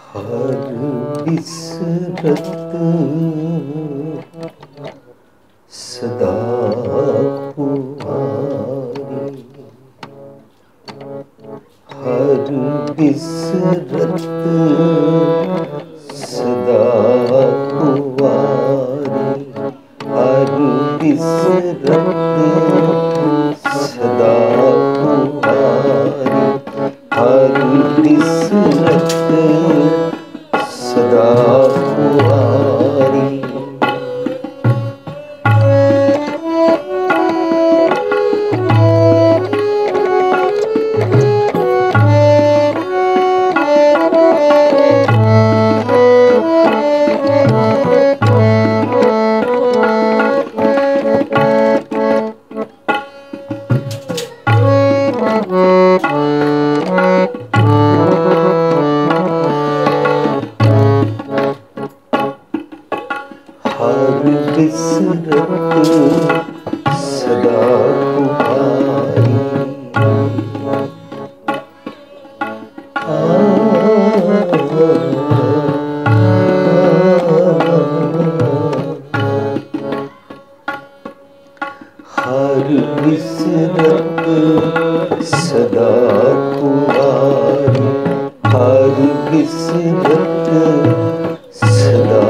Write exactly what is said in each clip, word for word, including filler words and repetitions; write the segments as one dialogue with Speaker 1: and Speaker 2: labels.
Speaker 1: हर बिसरत सदा कुंवारी, हर बिसरत सदा कुंवारी, हर बिसरत सदा कुंवारी, हर बिसरत सदा कुंवारी। हर बिसरत सदा कुंवारी, हर बिसरत सदा कुंवारी, हर बिसरत सदा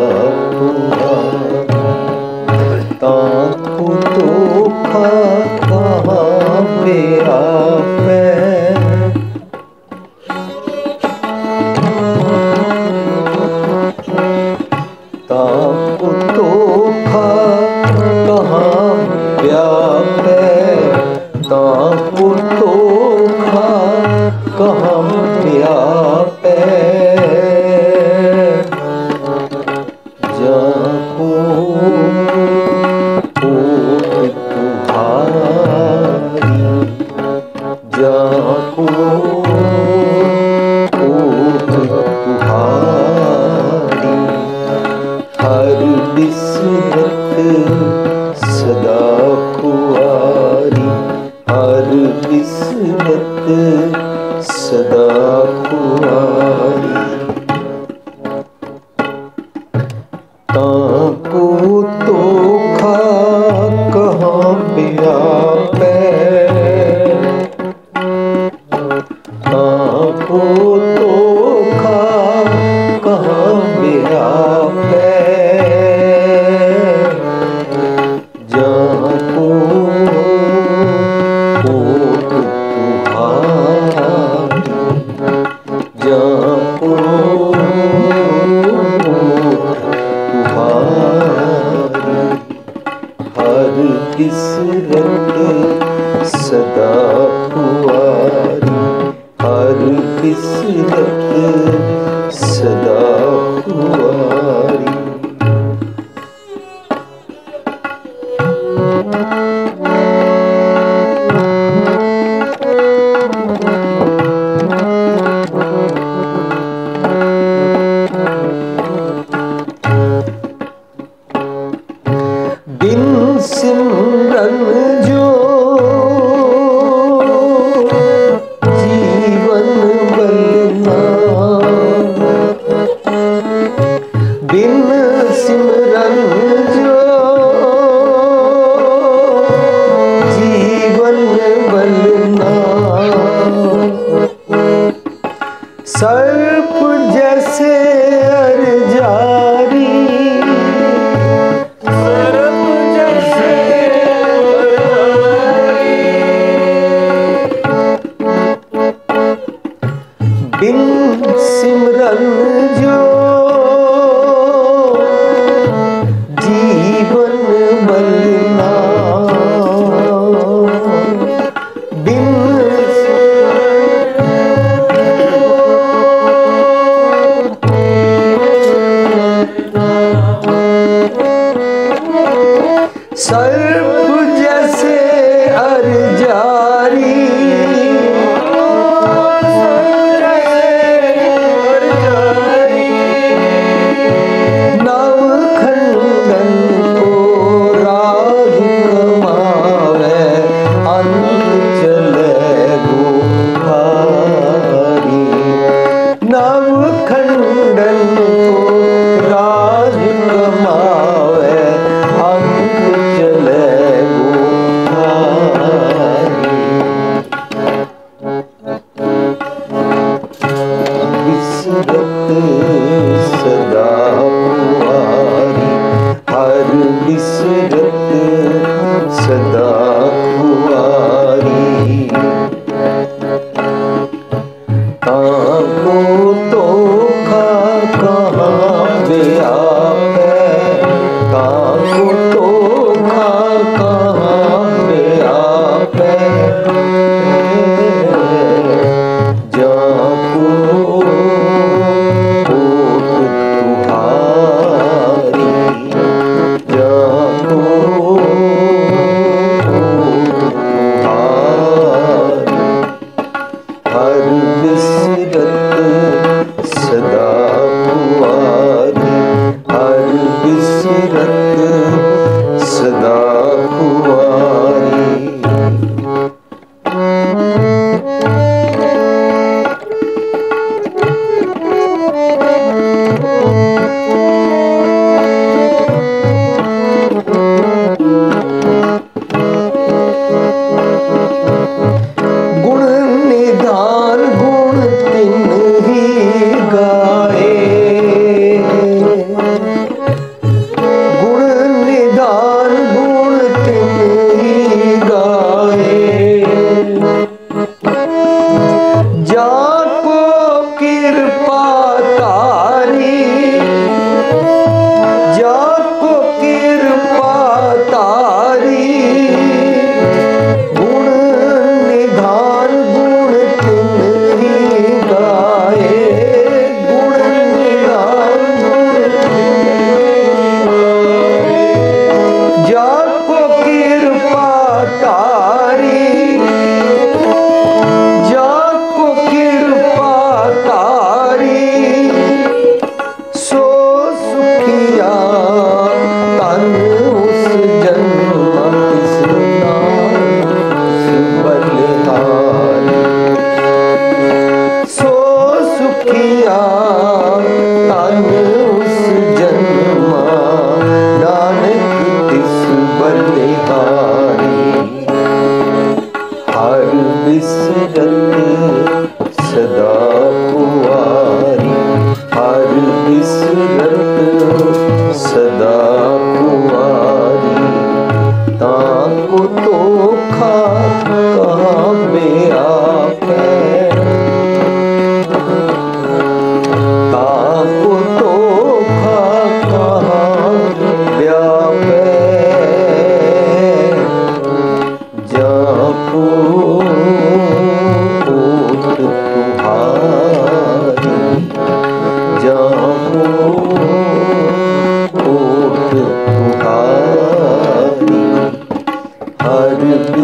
Speaker 1: ताकू धोखा कहाँ पे आपे, ताकू धोखा कहाँ पे आपे, ताकू धोखा कहाँ पे आपे, जाको जाको तुम्हारी, हर बिसरत सदा कुंवारी, हर बिसरत सदा कुंवारी। ताको धोखा कहाँ पे आपे, ताको धोखा कहाँ पे आपे, जाको कोट तुम्हारी, जाको हर बिसरत सदा कुंवारी, हर बिसरत सदा कुंवारी। बिन सिमरन जो जीवन बलना,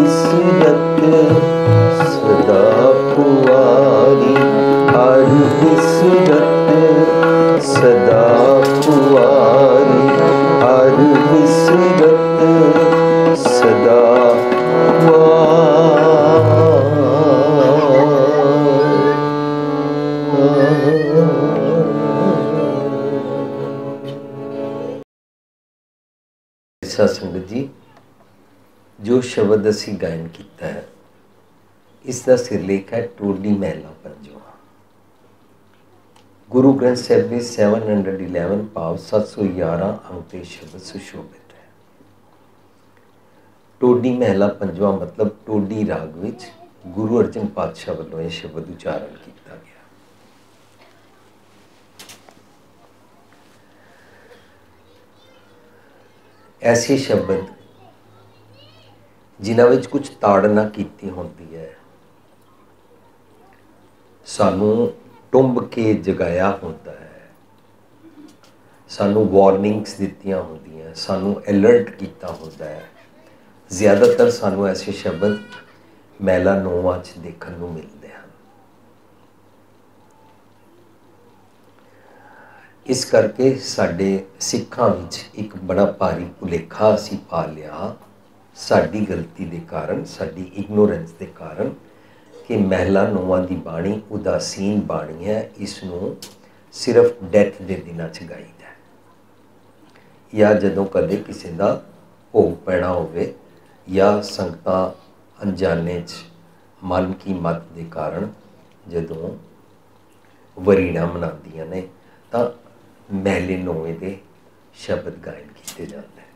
Speaker 1: बिसरत सदा पुआरी, हर बिसरत सदा पुआरी, हर बिसरत सदा पुआरी। संगत जी, जो शब्द असी गायन किया है, इसका सिरलेख है टोडी महला पंजवा। गुरु ग्रंथ साहिब में सैवन हंड्रड इलेवन भाव सत्त सौ ग्यारह अंक के शब्द सुशोभित है। टोडी महला पंजवा मतलब टोडी राग विच गुरु अर्जन पातशाह वालों यह शब्द उच्चारण किया गया। ऐसे शब्द जिन्हां विच कुछ ताड़ना कीती होंदी है, सानू टुंब के जगाया होता है, सानू वार्निंग्स दित्तियां होंदियां, सानू अलर्ट किया होता है। ज़्यादातर सानू ऐसे शब्द महला नौवां च देखण नूं मिलते हैं। इस करके साडे सिखां विच एक बड़ा भारी भुलेखा असीं पा लिया, साडी गलती के कारण, साडी इग्नोरेंस के कारण, कि महला नौवां की बाणी उदासीन बाणी है, इसनूं सिर्फ डैथ के दिनों च गाईदा है, या जदों कदे किसी का भोग पैना होवे, या संगतां अनजाने च मन की मत के कारण जदों वरीणा मनांदियां ने, तां महले नौवें के शब्द गायन किए जाते हैं।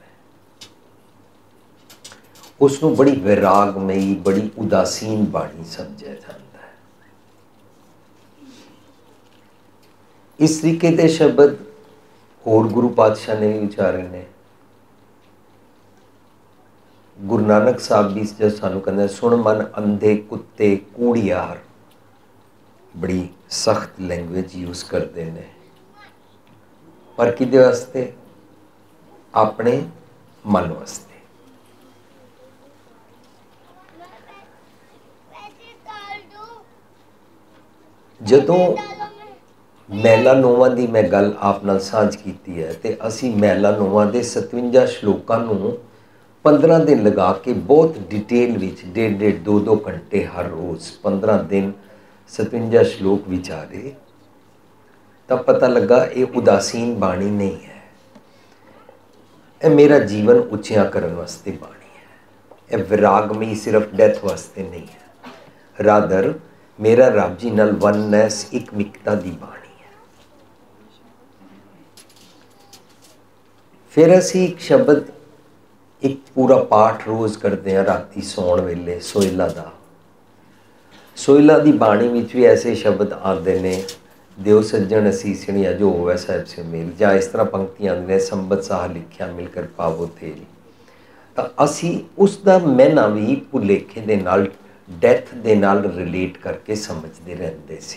Speaker 1: उसनूं बड़ी वैरागमयी, बड़ी उदासीन बाणी समझा जाता है। इस तरीके के शब्द होर गुरु पातशाह ने भी उचारे ने। गुरु नानक साहब भी जो सानू कहते सुन मन अंधे कुत्ते कूड़ियार, बड़ी सख्त लैंग्वेज यूज करते हैं, पर किदे वास्ते? अपने मन वास्ते। जदों महला नौवां की मैं गल आप नाल साझ की है, तो असी महला नौवां के सतवंजा श्लोकां नूं पंद्रह दिन लगा के बहुत डिटेल विच डेढ़ डेढ़ दो दो घंटे हर रोज़ पंद्रह दिन सतवंजा श्लोक विचारे, तब पता लगा ये उदासीन बाणी नहीं है, ये मेरा जीवन उच्चिया करने वास्ते बाणी है। ये विरागमई सिर्फ डेथ वास्ते नहीं है, रादर मेरा रब जी नाल वननेस एक मिकता की बाणी है। फिर असी एक शब्द एक पूरा पाठ रोज़ करते हैं राती सौण वेले, सोहला दा। सोहला की बाणी विच भी ऐसे शब्द आते हैं, देव सज्जन असीसणिया जो होवे साहिब से मेल, या इस तरह पंक्तियां आंदियां, संबत साह लिखिया मिलकर पावो तेल। तो असी उसका मैना भी भुलेखे दे नाल डैथ दे नाल रिलेट करके समझते रहते सी।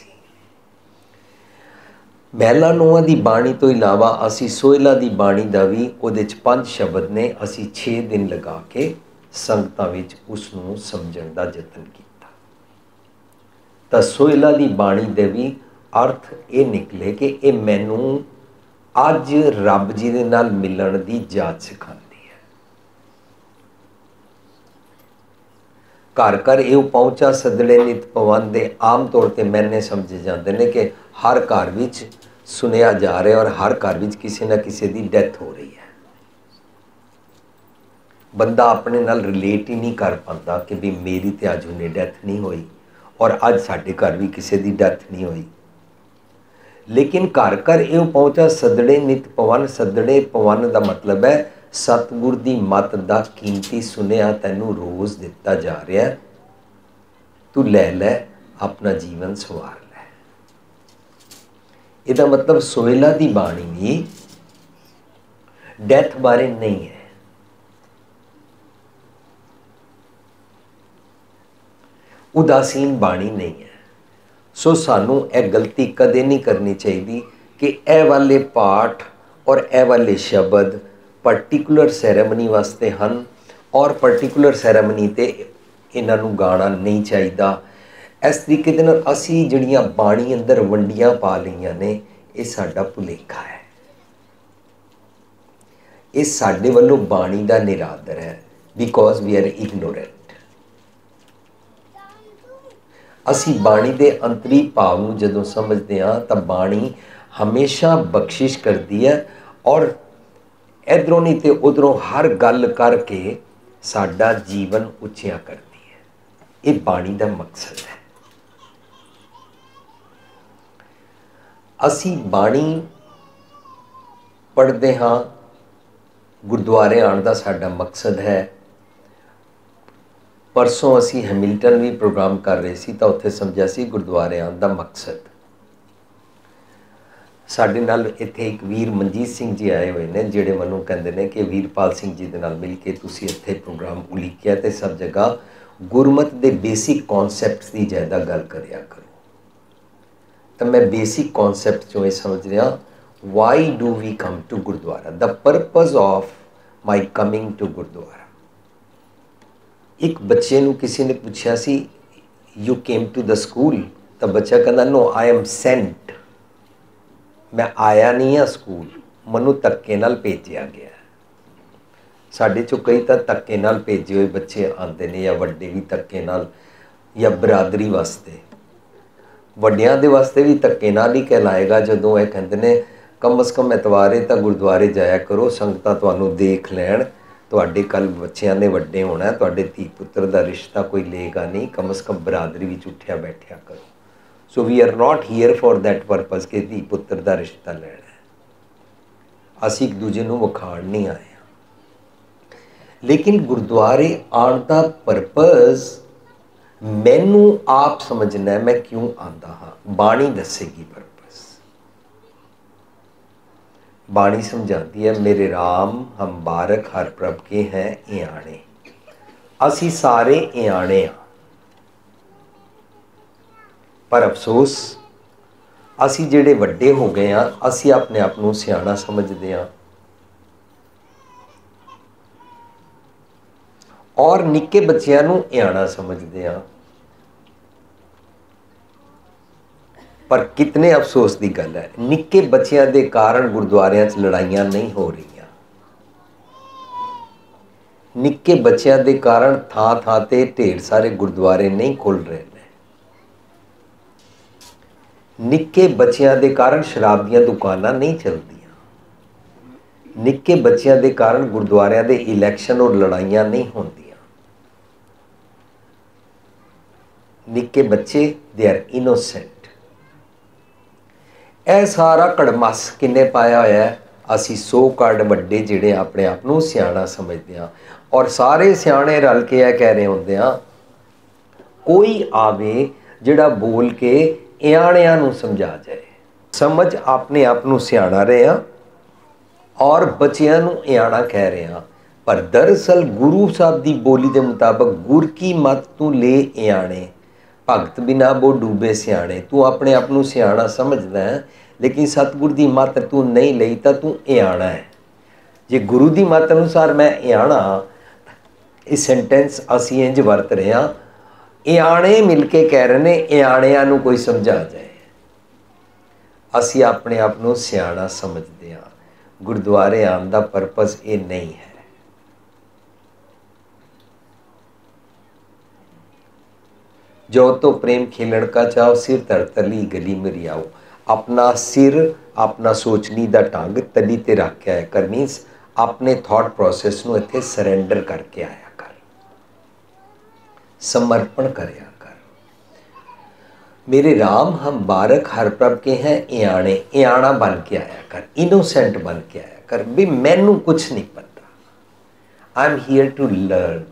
Speaker 1: महला नौवां की बाणी तो इलावा असी सोहला की बाणी का भी उहदे च पंज शब्द ने, असी छे दिन लगा के संगतां विच उसनूं समझण दा यतन किया। तो सोहला की बाणी दे भी अर्थ ये निकले कि ये मैनू अज रब जी दे नाल मिलण दी जाच सिखाती है। घर घर ये पहुँचा सदड़े नित पवन दे आम तौर पर मैंने समझे जाते हैं कि हर घर विच सुनिया जा रहा है और हर घर विच किसी ना किसी की डैथ हो रही है। बंदा अपने नाल रिलेट ही नहीं कर पाता कि भी मेरी तो अज उन्हें डैथ नहीं हुई और अज साडे घर भी किसी की डैथ नहीं हुई। लेकिन घर घर ये पहुँचा सदड़े नित पवन, सदड़े पवन का मतलब है सतगुर की मत का कीमती सुनिया तैनू रोज़ दिता जा रहा है, तू लै लै अपना जीवन सवार लै। इसका मतलब सोहला की बाणी भी डैथ बारे नहीं है। उदासीन बाणी नहीं है। सो सानू यह गलती कदे नहीं करनी चाहिए कि ए वाले पाठ और ए वाले शब्द पर्टिकुलर सैरेमनी वास्ते हैं और पर्टिकुलर सैरेमनी ते इन्हां नूं गाना नहीं चाहिदा। इस तरीके दे नाल असीं जिहड़ियां बाणी अंदर वंडियां पा लईआं ने, ये साडा भुलेखा है। ये साडे वल्लों बाणी दा निरादर है, बिकॉज वी आर इग्नोरेंट। असी बाणी दे अंतरी भाव नूं जदों समझदे हां तां बाणी हमेशा बख्शिश करदी है और इधरों नहीं तो उधरों हर गल करके साडा जीवन उच्चिया करती है। ये बाणी दा मकसद है। असी बाणी पढ़ते हाँ, गुरुद्वारे आने का साडा मकसद है। परसों असी हैमिल्टन भी प्रोग्राम कर रहे सी तो उत्थे समझा सी गुरुद्वारे आने का मकसद। साडे नाल इत्थे एक वीर मनजीत सिंह जी आए हुए हैं, जिहड़े मैनूं कहंदे ने कि वीरपाल सिंह जी दे नाल मिल के तुसीं इत्थे प्रोग्राम उलीकिया ते सब जगह गुरमत दे बेसिक कॉन्सैप्ट्स की ज़्यादा गल करिया करो। तो मैं बेसिक कॉन्सैप्ट चों ये समझ रहा, why do we come to gurdwara, the purpose of my coming to gurdwara. एक बच्चे नूं किसी ने पूछा सी, you came to the school, तो बच्चा कहता नो आई एम सेंट, मैं आया नहीं हाँ स्कूल, मनु धक्के नाल भेजिया गया। साडे चों कई तो धक्के नाल भेजे हुए बच्चे आते हैं, या वड्डे भी धक्के नाल, या बरादरी वास्ते। वड्डियां दे वास्ते भी धक्के नाल ही कहलाएगा जदों ये कहंदे ने कम अज़ कम एतवारे तो गुरुद्वारे जाया करो, संगतां तुहानूं देख लैण, तुहाडे कल बच्चियां ने वड्डे होना, तुहाडे धी पुत्र दा रिश्ता कोई लेगा नहीं, कम अज़ कम बरादरी विच उठिया बैठिया करो। So we are not here for that purpose कि धी पुत्र दा रिश्ता लेना है। असीं एक दूजे नूं विखाण नहीं आए। लेकिन गुरुद्वारे आने का परपज़ मैनू आप समझना है, मैं क्यों आंदा हाँ। बाणी दसेगी परपज़। बाणी समझाती है, मेरे राम हम बारक हर प्रभ के हैं इयाणे। असी सारे इयाणे हाँ, पर अफसोस असी जिहड़े वड्डे हो गए हाँ, असी अपने आप नूं सियाणा समझदे हाँ और निक्के बच्चियां नूं इयाणा समझदे हाँ। पर कितने अफसोस की गल है, निक्के बच्चियां दे कारण गुरुद्वारियां च लड़ाइयां नहीं हो रही। निक्के बच्चियां दे कारण थां थां ते ढेर सारे गुरुद्वारे नहीं खुल रहे हैं। निक्के बच्चियां दे कारण शराब दीयां दुकानां नहीं चलदियां। निक्के बच्चियां दे कारण गुरुद्वारियां दे इलैक्शन और लड़ाइयां नहीं होंदियां। निक्के बच्चे दे आर इनोसेंट। यह सारा कड़मस किन्ने पाया होया है, असी सौ कड़ वड्डे जिहड़े अपने आप नूं सियाणा समझदे हां और सारे सियाणे रल के यह कह रहे होंदे हां, कोई आवे जिहड़ा बोल के इयाणियां नूं समझा जाए। समझ अपने आप नूं सियाणा रहे हां और बच्चियां नूं इयाणा कह रहे हां, पर दरअसल गुरु साहब की बोली के मुताबिक गुर की मत तू ले इयाणे, भगत बिना वो डूबे सियाणे। तू अपने आप नूं सियाणा समझदा है, लेकिन सतगुर की मत तू नहीं लई तो तू इयाणा है। जे गुरु की मत अनुसार मैं इयाणा, इस सेंटेंस असी इंज वरत रहे हां, इयाणे मिल के कह रहे ने इयाणियां नूं कोई समझा जाए। असी अपने आप नूं सियाणा समझदे हां। गुरुद्वारे आने का परपज़ ये नहीं है। जो तो प्रेम खेलन का चाहो, सिर धड़ तली गली मेरी आओ। अपना सिर, अपना सोचनी का ढंग तली ते रख के आया कर, मीनस अपने थॉट प्रोसैस नूं इत्थे सरेंडर करके आया कर, समर्पण करया कर। मेरे राम हम बारक हर प्रभ के हैं इयाणे, इयाणा बन के आया कर, इनोसेंट बन के आया कर। भी मैनू कुछ नहीं पता, I am here to learn.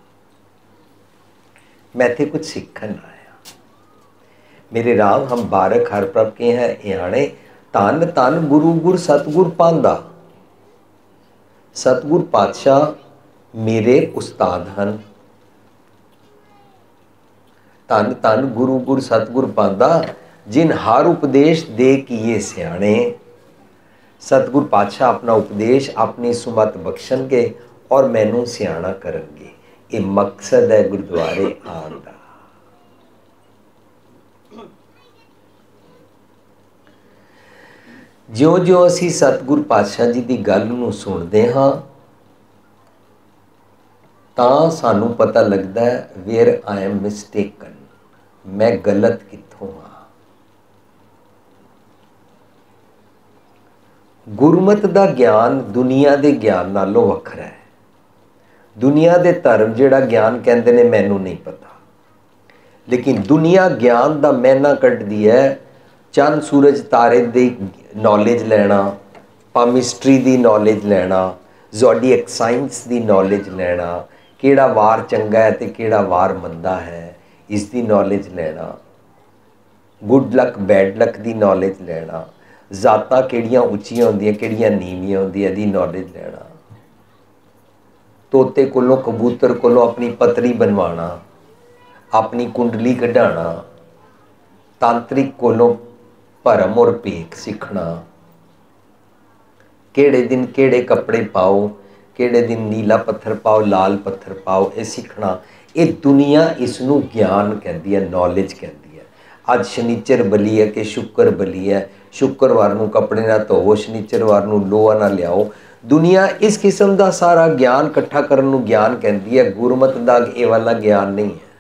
Speaker 1: मैं थे कुछ सीखन आया। मेरे राम हम बारक हर प्रभ के हैं इयाणे, धन धन गुरु गुर सतगुर पांदा। सतगुर पातशाह मेरे उस्ताद हैं। धन धन गुरु गुर सतगुर पांदा, जिन हर उपदेश दे किए सियाणे। सतगुर पातशाह अपना उपदेश अपनी सुमत बख्शणगे और मैनू सियाणा करनगे। ये मकसद है गुरुद्वारे आने का। ज्यों ज्यों असी सतगुरु पातशाह जी की गल नूं सुनते हाँ तां सानू पता लगता है वेयर आई एम मिसटेकन, मैं गलत कित्थों हाँ। गुरमत का ज्ञान दुनिया के ज्ञान नालों वखरा है। दुनिया के धर्म जिहड़ा ज्ञान कहते ने मैनू नहीं पता, लेकिन दुनिया ज्ञान का मैना कढ़दी है। चंद सूरज तारे की नॉलेज लेना, पामिस्ट्री की नॉलेज लेना, ज़ोडिएक साइंस की नॉलेज लेना, किहड़ा वार चंगा है तो किहड़ा वार मंदा है इसकी नॉलेज लेना, गुड लक बैड लक की नॉलेज लेना, जातां किहड़ियां उच्चियां होंदियां किहड़ियां नीवियां होंदियां दी नॉलेज लेना, तोते कोलों कबूतर कोलों अपनी पतरी बनवाना, अपनी कुंडली कढ़ाना, तांत्रिक कोलों भरम और भेख सीखना, केड़े दिन केड़े कपड़े पाओ, केड़े दिन नीला पत्थर पाओ लाल पत्थर पाओ, ये सीखना। ये दुनिया इसनूं ज्ञान कहती है, नॉलेज कहती है। अज शनीचर बली है कि शुक्र बली है, शुक्रवार नूं कपड़े ना धोवो, शनीचरवार नूं लोहा ना लियाओ। दुनिया इस किस्म का सारा ज्ञान इकट्ठा करन नूं ज्ञान कहती है। गुरमत का ये वाला ज्ञान नहीं है।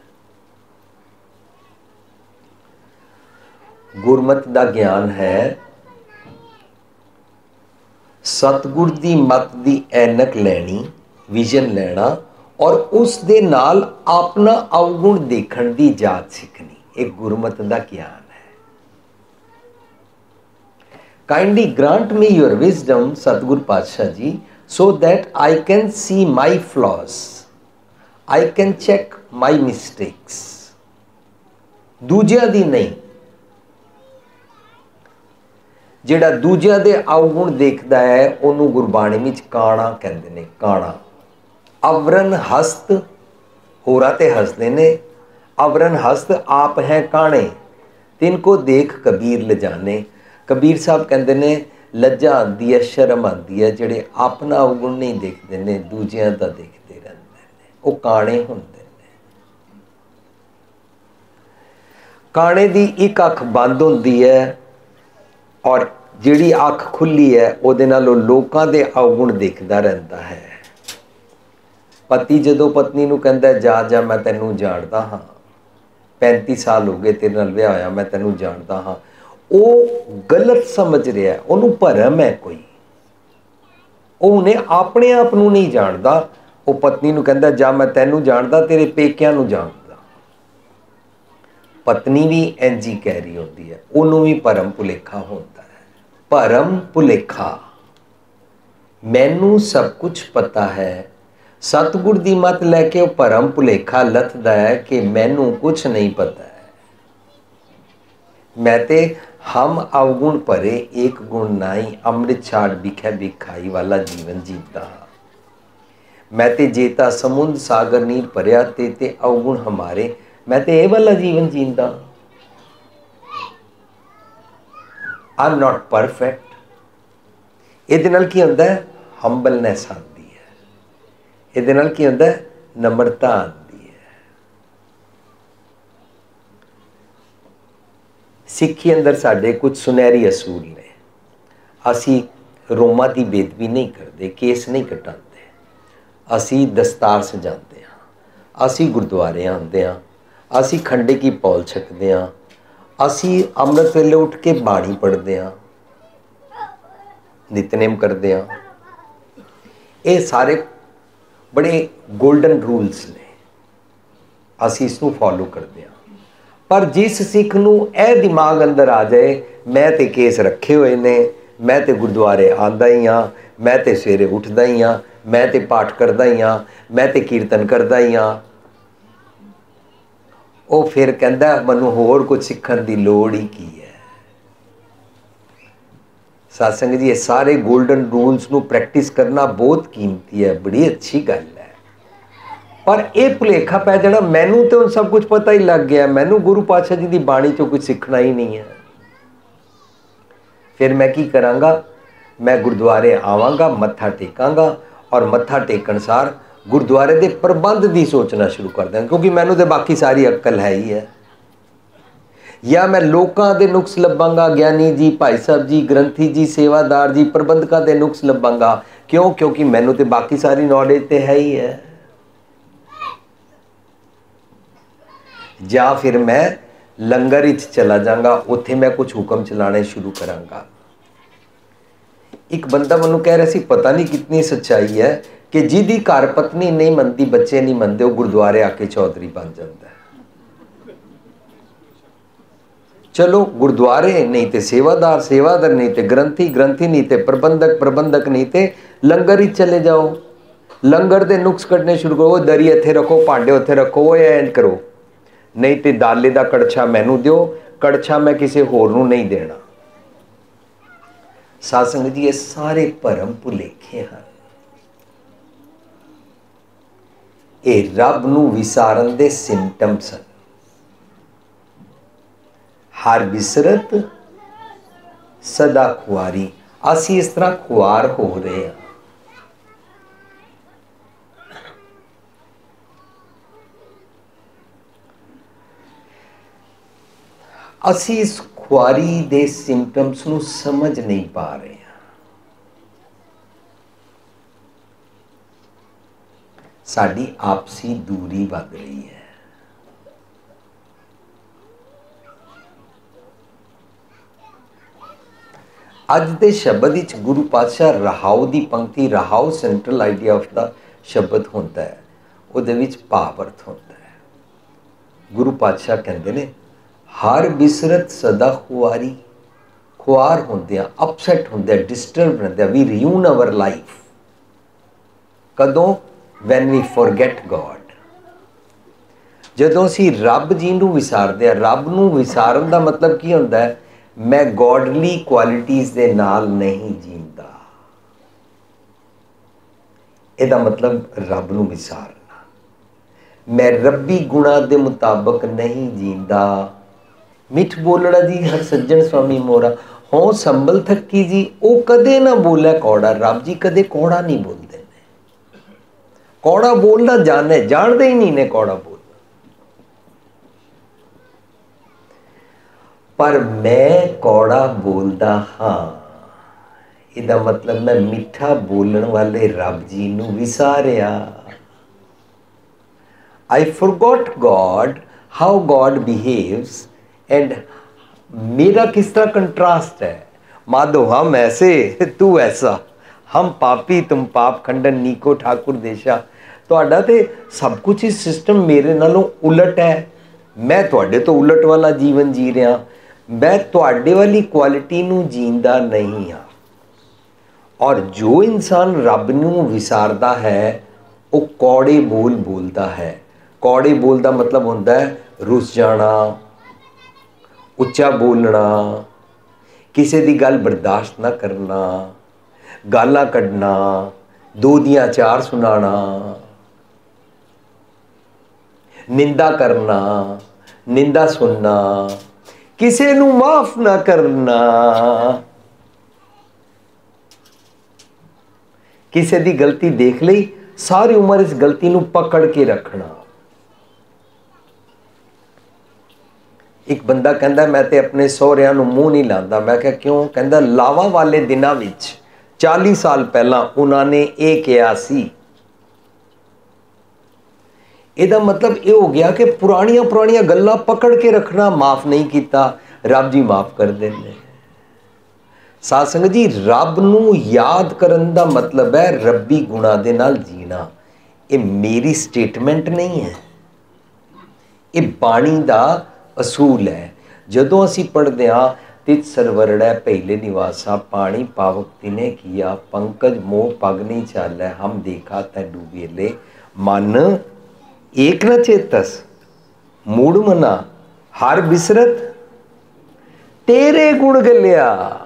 Speaker 1: गुरमत का ज्ञान है सतगुर की मत की ऐनक लैनी, विजन लेना और उस दे नाल अपना अवगुण देखण की जाच सीखनी। एक गुरमत का ज्ञान है। Kindly grant me your wisdom Satgur Patshah ji, so that I can see my flaws, I can check my mistakes. दूजिया दी नहीं, जिहड़ा दूजिया दे अवगुण देखता है उन्होंने गुरबाणी में काणा कहते हैं। काणा अवरन हस्त, होरा ते हसते ने, अवरन हस्त आप हैं काणे, तिनको देख कबीर लजाने। कबीर साहब कहते ने लज्जा आती है, शर्म आती है, जिहड़े अपना अवगुण नहीं देखते ने दूजिया का देखते रहते हैं, वो काणे होंदे ने। काणे दी एक अख बंद होंदी है और जिहड़ी अख खुली है उहदे नालों लोकां दे अवगुण देखदा रहंदा है। पति जदों पत्नी नूं कहंदा जा जा मैं तैनूं जाणदा हाँ, पैंती साल हो गए तेरे नाल विआह होया, मैं तैनूं जाणदा हाँ, वो गलत समझ रहा है, उहनूं भरम है कोई, उहने अपने आप नूं नहीं जाणदा। वो पत्नी नूं कहंदा जा मैं तैनूं जाणदा, तेरे पेकिਆਂ नूं जाणदा। पत्नी भी इंज ही कह रही होती है, उन्होंने भी भरम भुलेखा होता है। भरम भुलेखा, मैनू सब कुछ पता है, सतगुर दी मत लैके वो भरम भुलेखा लथदा है कि मैनू कुछ नहीं पता है। मैं ते हम अवगुण भरे एक गुण नाई, अमृत छाड़ बिखै बिखाई वाला जीवन जीता। मैं ते जेता समुद्र सागर नीर भरिया ते ते अवगुण हमारे, मैं तो यह वाला जीवन जींदा। I am not perfect. ये नाल की होंदा है, हंबलनेस आती है। ये नाल की होंदा है, नम्रता आती है। सिक्खी अंदर साडे कुछ सुनहरी असूल ने। असी रोमा की बेदबी नहीं करते, केस नहीं कटाते, असी दस्तार सजाते हाँ, असी गुरुद्वारे आते हाँ, असी खंडे की पौल छकते हाँ, असी अमृत वेले उठ के बाणी पढ़ते हाँ, नितनेम करते हाँ। ये सारे बड़े गोल्डन रूल्स ने, असी इसनूं फॉलो करते हाँ। पर जिस सिख नूं यह दिमाग अंदर आ जाए मैं तो केस रखे हुए ने, मैं तो गुरुद्वारे आंदा ही हाँ, मैं तो सवेरे उठदा ही हाँ, मैं तो पाठ करदा ही हाँ, मैं तो कीर्तन करदा ही हाँ, वो फिर कहता मैनू होर कुछ सीखण की लोड़ ही की है। सत्संग जी, ये सारे गोल्डन रूल्स नू प्रैक्टिस करना बहुत कीमती है, बड़ी अच्छी गल है। पर यह भुलेखा पै जाना मैनू तो सब कुछ पता ही लग गया, मैनू गुरु पातशाह जी की बाणी चो कुछ सीखना ही नहीं है। फिर मैं की करांगा, मैं गुरुद्वारे आवांगा, मत्था टेकांगा और मत्था टेकण सार गुरुद्वारे के प्रबंध की सोचना शुरू कर दें, क्योंकि मैनू तो बाकी सारी अक्ल है ही है। या मैं लोगों के नुक्स लभांगा, ज्ञानी जी, भाई साहब जी, ग्रंथी जी, सेवादार जी, प्रबंधकों के नुक्स लभांगा। क्यों? क्योंकि मैनू तो बाकी सारी नॉलेज तो है ही है। या फिर मैं लंगर ही चला जाऊंगा, उत्थे मैं कुछ हुक्म चलाने शुरू करांगा। एक बंदा मैनू कह रहा सी, पता नहीं कितनी सच्चाई है, कि जिहदी घर पत्नी नहीं मनती, बच्चे नहीं मनते, वो गुरुद्वारे आके चौधरी बन जाता है। चलो गुरुद्वारे नहीं तो सेवादार, सेवादार नहीं तो ग्रंथी, ग्रंथी नहीं तो प्रबंधक, प्रबंधक नहीं तो लंगर ही चले जाओ। लंगर के नुक्स कटने शुरू करो, दरी इत्थे रखो, भांडे उत्थे रखो, वो एंज करो, नहीं तो दाले का कड़छा मैनू दिओ, कड़छा मैं किसी होर नूं नहीं देना। साध संगत जी, ये सारे भरम भुलेखे हैं। ये रब नूं विसारन दे सिम्पटम्स हैं। हर बिसरत सदा खुआरी, असी इस तरह खुआर हो रहे हैं। असी इस खुआरी दे सिम्पटम्स नूं समझ नहीं पा रहे हैं। साडी आपसी दूरी बढ़ रही है। अज दे शब्द विच गुरु पातशाह रहाओ दी पंक्ति, रहाओ central idea of the shabad होता है, उहदे विच भाव अर्थ होता है। गुरु पातशाह कहते ने, हर बिसरत सदा खुआरी। खुआर होंदे, अपसैट होंदे, डिस्टर्ब होंदे, वी रियून अवर लाइफ। कदों? When we forget God. जदों असी रब जी नूं विसारदे आ। रब नूं विसारन दा मतलब की होंदा है? मैं गॉडली क्वालिटीज़ दे नाल नहीं जींदा। इहदा मतलब रब नूं विसारना। मैं रब्बी गुणा दे मुताबक नहीं जींदा। मिठ बोलड़ा जी हर सज्जन स्वामी मोरा, हों संभल थकी जी, वो कदे ना बोले कौड़ा। रब जी कदे कौड़ा नहीं बोलते ने। कौड़ा बोलना जाने जानते ही नहीं ने कौड़ा बोलना। पर मैं कौड़ा बोलदा हाँ, इहदा मतलब मैं मिठा बोलन वाले रब जी नूं विसारिया। I forgot God, how God behaves, and मेरा किस तरह कंट्रास्ट है। माधो हम ऐसे, तू ऐसा, हम पापी तुम पाप खंडन, नीको ठाकुर देशा। तुहाडा ते सब कुछ ही सिस्टम मेरे नालों उलट है। मैं तुहाडे तो उलट वाला जीवन जी रहा। मैं तुहाडे वाली क्वालिटी नूं जींदा नहीं हाँ। और जो इंसान रब नूं विसारदा है, वो कौड़े बोल बोलता है। कौड़े बोल का मतलब होता है रुस जाना, उच्चा बोलना, किसी की गल बर्दाश्त ना करना, गालां कढ़ना, दो दियां चार सुनाना, निंदा करना, निंदा सुनना, किसी नूं माफ ना करना, किसी की गलती देख ली सारी उम्र इस गलती नूं पकड़ के रखना। एक बंदा कहता मैं तो अपने सहुरिਆਂ ਨੂੰ मूँह नहीं लाता। मैं क्या क्यों? कहता लावा वाले दिनों विच चाली साल पहला उन्होंने ये कहा सी। ਇਹਦਾ मतलब ये हो गया कि पुरानिया पुरानिया गल्लां पकड़ के रखना माफ़ नहीं किया, रब जी माफ़ कर देंगे। साध संगत जी, रब नूं याद करन दा मतलब है रब्बी गुणा दे नाल जीना। ये मेरी स्टेटमेंट नहीं है, ये बाणी दा असूल है। जदों असी पढ़ते हाँ तित सरवरड़ै पहले निवासा, पानी पावक तिने किया, पंकज मोह पग नहीं चालै, हम देखा तै डूबेले, मन एक न चेतस मूड मना, हर बिसरत तेरे गुण गलिया।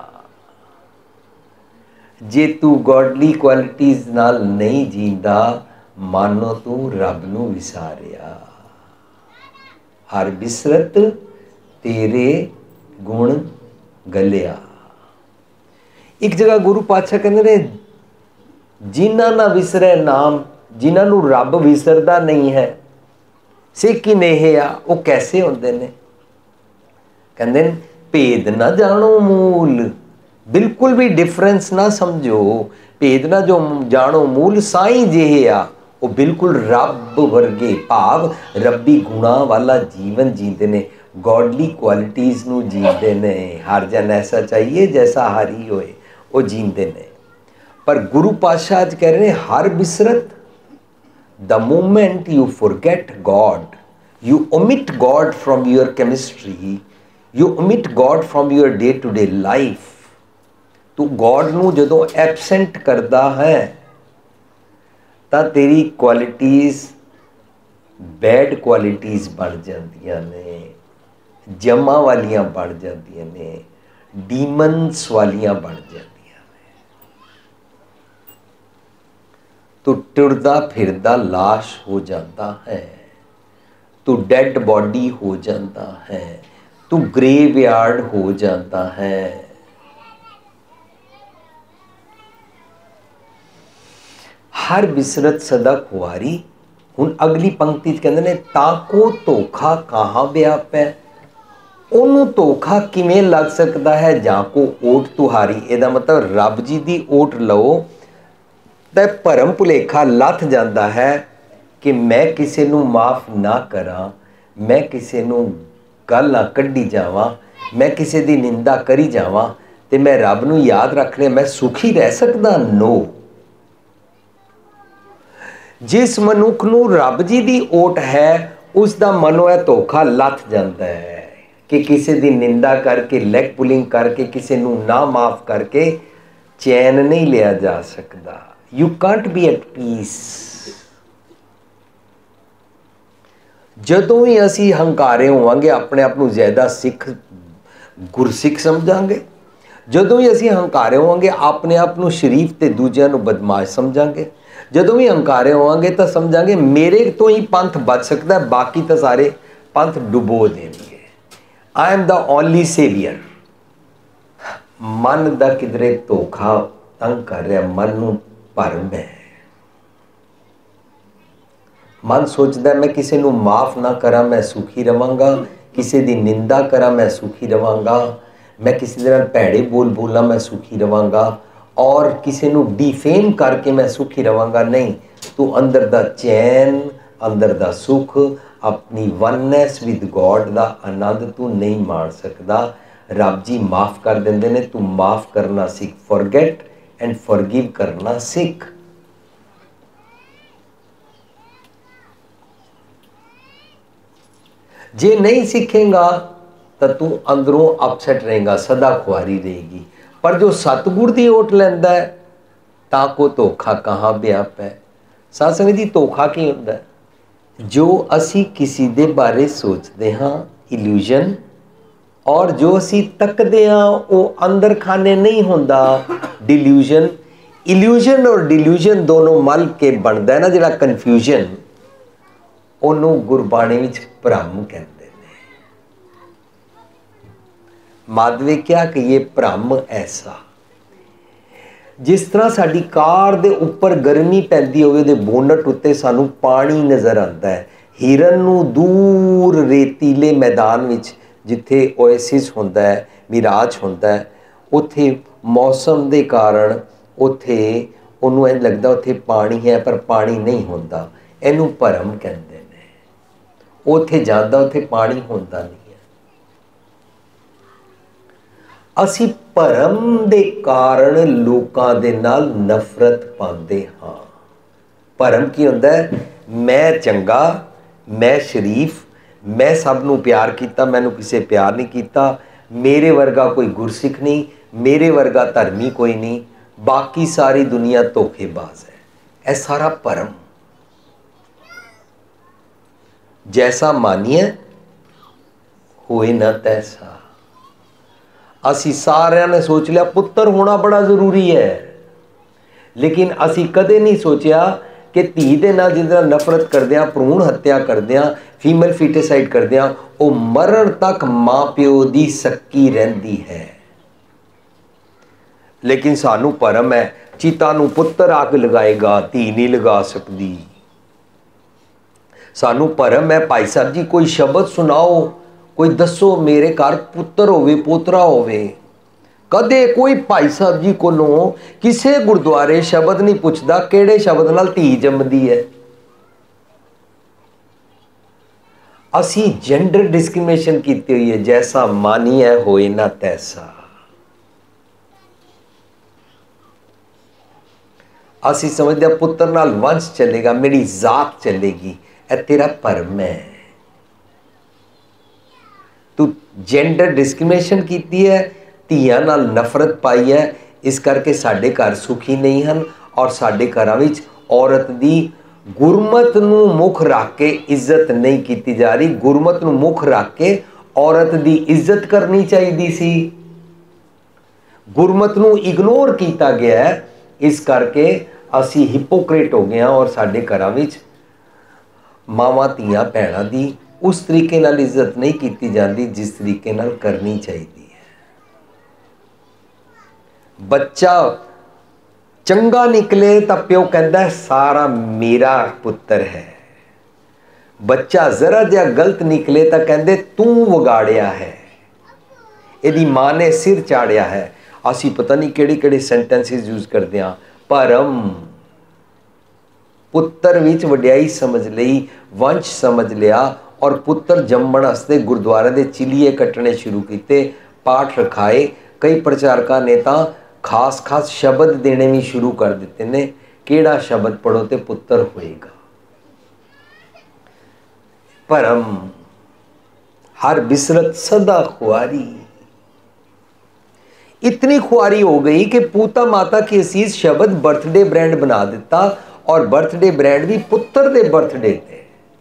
Speaker 1: जे तू गॉडली क्वालिटीज नाल नहीं जींदा, मानो तू रब नूं विसारिया। हर बिसरत तेरे गुण गलिया। एक जगह गुरु पातशाह कहते ने, जिन्ना ना विसरे नाम जिन्हां नूं रब विसरदा नहीं है, सिख ही नेह आ, वो कैसे होंदे ने? कहंदे ने भेद ना जानो मूल, बिल्कुल भी डिफरेंस ना समझो, भेद ना जो जानो मूल साईं जिहे आ, वो बिल्कुल रब वर्गे भाव रब्बी गुणा वाला जीवन जीते ने, गॉडली क्वालिटीज़ नूं जीते ने। हर जन ऐसा चाहिए जैसा हरी होए, वो जीते ने। पर गुरु पातशाह अज कह रहे हैं हर बिसरत, the moment you forget God, you omit God from your chemistry, you omit God from your day to day life. तू गॉड नूं जदों एबसेंट करदा है तां तेरी क्वालिटीज़ बैड क्वालिटीज़ बन जांदियां ने, जमा वालियां बन जांदियां ने, डीमनस वालियां बन जांदियां ने। तू टुरदा फिरदा लाश हो जाता है, तू डेड बॉडी हो जाता है, तू ग्रेवयार्ड हो जाता है। हर बिसरत सदा खुआरी। हुण अगली पंक्ति कहते हैं ताको धोखा कहाँ व्यापै, उन्होंने धोखा किमें लग सकता है जाको ओट तुहारी। इहदा मतलब रब जी की ओट लो तो भरम भुलेखा लथ जाता है कि मैं किसी नूं माफ़ ना करा, मैं किसी नूं गल ना कढ़ी जावां, मैं किसी की निंदा करी जावां ते मैं रब नूं याद रख लिया, मैं सुखी रह सकदा? नो। जिस मनुख नूं रब जी की ओट है उसका मनो है धोखा लथ जाता है कि किसी की निंदा करके, लैग पुलिंग करके, किसी नूं ना माफ़ करके चैन नहीं लिया जा सकता। You can't be at peace. जदों ही असी हंकारे होवांगे अपने आप को ज़्यादा सिख गुरसिख समझांगे, जदों ही असी हंकारे होवांगे अपने आप को शरीफ ते दूजिआं नूं बदमाश समझांगे, जदों भी हंकारे होवांगे तो समझांगे मेरे तो ही पंथ बच सकता है, बाकी तो सारे पंथ डुबो देंगे। I am the only saviour. मन का किधरे धोखा तंग कर रहा, मन नूं भरम है। मन सोचता मैं किसी नूं माफ़ ना करा मैं सुखी रवांगा, किसी की निंदा करा मैं सुखी रवांगा, मैं किसी दे नाल भैड़े बोल बोला मैं सुखी रवांगा, और किसी नूं डिफेम करके मैं सुखी रवांगा। नहीं, तू अंदर दा चैन, अंदर दा सुख, अपनी वननेस विद गॉड दा आनंद तू नहीं माण सकदा। रब जी माफ़ कर देंदे ने, तू माफ़ करना सीख। फॉरगेट एंड फॉरगिव करना सीख। जे नहीं सीखेगा तो तू अंदरों अपसेट रहेगा, सदा खुआरी रहेगी। पर जो सतगुर की ओट लैंदा है ताको धोखा कहाँ व्यापै। साध संगत जी धोखा की होंदा है? जो असी किसी दे बारे सोचते हाँ इल्यूजन, और जो असी तकते हाँ वो अंदर खाने नहीं होंदा डिल्यूजन। इल्यूजन और डिल्यूजन दोनों मल के बनता है ना जिहड़ा कन्फ्यूजन, उन्होंने गुरबाणी विच भ्रम कहते हैं। माधवे क्या कि ये भ्रम ऐसा, जिस तरह साडी कार दे उपर गर्मी पैंदी होवे दे बोनट उत्ते सानू पानी नज़र आता है। हिरन नू दूर रेतीले मैदान विच जिथे ओएसिस होंदा है, मिराज होंदा है, उत्थे मौसम दे कारण उत्थे उन्होंने इंज लगदा उत्थे पानी है पर पानी नहीं होंदा। इनू भरम कहते हैं। उत्थे जांदा उत्थे पानी होंदा नहीं है। असी भरम दे कारण लोकां दे नाल नफरत पाते हाँ। भरम की होंदा है? मैं चंगा, मैं शरीफ, मैं सब नूं प्यार किया, मैनू किसे प्यार नहीं किया, मेरे वर्गा कोई गुरसिख नहीं, मेरे वर्गा धर्मी कोई नहीं, बाकी सारी दुनिया धोखेबाज है। यह सारा भरम। जैसा मानिए होए ना तैसा। असी सारिਆਂ ने सोच लिया पुत्र होना बड़ा जरूरी है, लेकिन असी कदे नहीं सोचा कि धी दे नाल जिहदे नाल नफरत करदियां, भ्रूण हत्या करदियां, फीमेल फीटिसाइड करदियां, वो मरण तक माँ प्यो दी सक्की रहिंदी है। लेकिन सानू भरम है चिता नू पुत्र अग लगाएगा, धी नहीं लगा सकती। सानू भरम है भाई साहब जी कोई शब्द सुनाओ, कोई दसो मेरे घर पुत्र होवे पोतरा होवे। कदे कोई भाई साहब जी कोलों किसी गुरुद्वारे शब्द नहीं पुछदा किहड़े शब्द नाल धी जमदी है। असी जेंडर डिस्क्रिमिनेशन की हुई है, जैसा मानी है होए ना तैसा। असी समझते पुत्र नाल वंश चलेगा, मेरी जात चलेगी, ए तेरा भरम है। तू जेंडर डिस्क्रिमिनेशन की है, धीआं नाल नफरत पाई है, इस करके साडे घर सुखी नहीं हैं और साडे घरां विच औरत दी गुरमत नू मुख रख के इज्जत नहीं की जा रही। गुरमत नू मुख रख के औरत दी इज्जत करनी चाहिए सी, गुरमत नू इग्नोर किया गया है। इस करके असी हिपोक्रेट हो गए और साडे घरां विच मावां धीआं भैणां दी उस तरीके नाल इज्जत नहीं की जाती जिस तरीके नाल करनी चाहिए है। बच्चा चंगा निकले तो प्यो कहता सारा मेरा पुत्र है, बच्चा जरा जहा गलत निकले तो कहते तू विगाड़िया है, यदि माँ ने सिर चाड़िया है। असी पता नहीं किहड़े किहड़े सेंटेंसिस यूज करते हैं। भरम पुत्र विच वड्याई समझ लई, वंश समझ लिया और पुत्र जम्मण वास्ते गुरुद्वारे दे चिलीए कट्टने शुरू किए, पाठ रखाए। कई प्रचारकों ने तो खास खास शब्द देने भी शुरू कर दिते ने, केड़ा शब्द पढ़ो तो पुत्र होएगा। भरम हर बिसरत सदा खुआरी। इतनी खुआरी हो गई कि पूता माता की असीस शब्द बर्थडे ब्रांड बना दिता और बर्थडे ब्रांड भी पुत्र दे बर्थडे थे।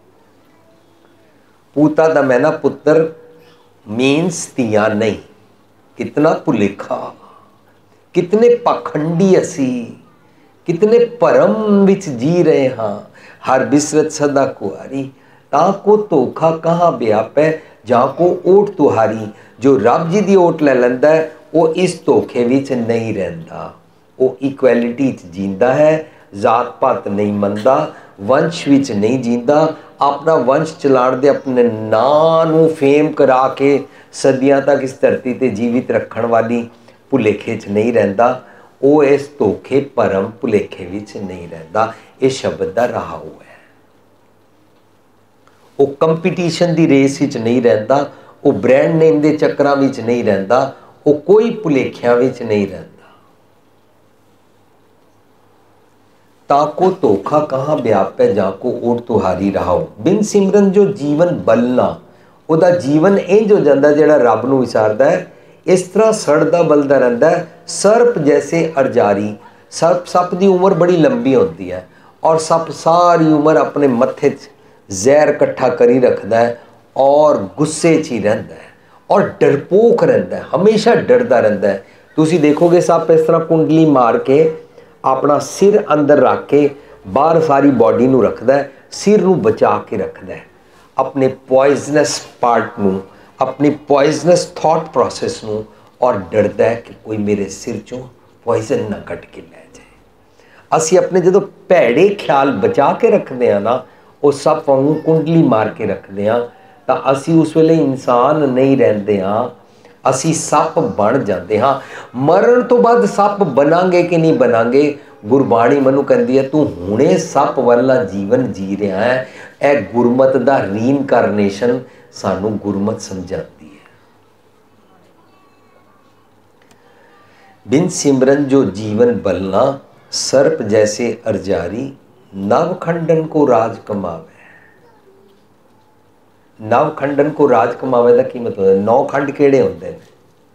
Speaker 1: पूता दा मैना पुत्र मीन्स तिया नहीं। कितना भुलेखा, कितने पाखंडी असी, कितने भरम विच जी रहे हाँ। हर बिसरत सदा कुआरी, ताको धोखा कहाँ व्यापै, जाको ओट तुहारी। जो रब जी दी ओट ले लैंदा है वो इस धोखे विच नहीं रहिंदा, वो इक्वैलिटी च जींदा है, जात पात नहीं मनदा, वंश विच नहीं जींदा। अपना वंश चलाण दे अपने नां नूं फेम करा के सदियां तक इस धरती ते जीवित रखण वाली भुलेखे च नहीं रहिंदा, वो इस धोखे भरम भुलेखे विच नहीं रहिंदा। इस शब्द दा रहाऊ है। वो कंपीटीशन दी रेस विच नहीं रहिंदा, वो ब्रांड नेम दे चक्करां विच नहीं रहिंदा, वो कोई भुलेखियां विच नहीं रहिंदा। ताको धोखा कहाँ व्यापै, जाको ओट तुहारी रहाओ। बिन सिमरन जो जीवन बलना, उहदा जीवन इंज हो जाता जिहड़ा रब नूं विसारदा है। इस तरह सड़दा बलदा रहिंदा है, सर्प जैसे अरजारी। सर्प सप की उम्र बड़ी लंबी होती है और सप सारी उम्र अपने मत्थे च जहर इकट्ठा करी रखता है और गुस्से च ही रहिंदा है और डरपोक रहिंदा है, हमेशा डरदा रहिंदा है। तुसीं देखोगे सप इस तरह कुंडली मार के अपना सिर अंदर रख के बाहर सारी बॉडी नूं रखदा है, सिर नूं बचा के रखदा है, अपने पॉइजनस पार्ट नूं, अपनी पॉइजनस थॉट प्रोसेस नूं, और डरदा है कि कोई मेरे सिर चों पॉइजन ना कट के लै जाए। असी अपने जो भैड़े ख्याल बचा के रखते हैं ना, वो सप वांगू कुंडली मार के रखते हैं, तो असी उस वेले इंसान नहीं रहते हाँ, असी सप बन जाते हाँ। मरण तो बाद सप बनांगे कि नहीं बनांगे, गुरबाणी मनु कहती है तू हुणे सप वाला जीवन जी रहा है। ए गुरमत दा रीइनकारनेशन सानू गुरमत समझाती है। बिन सिमरन जो जीवन बलना, सर्प जैसे अरजारी, नवखंडन को राज कमावे। नवखंडन को राज कमावे का की मतलब है? नौ खंड केड़े होंदे ने?